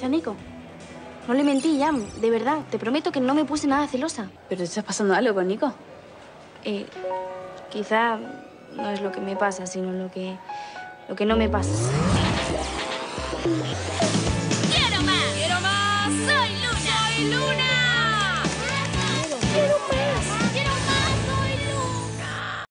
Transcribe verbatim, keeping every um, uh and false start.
dice a Nico. No le mentí, Jan, de verdad. Te prometo que no me puse nada celosa. ¿Pero te estás pasando algo con Nico? Eh, quizá no es lo que me pasa, sino lo que, lo que no me pasa.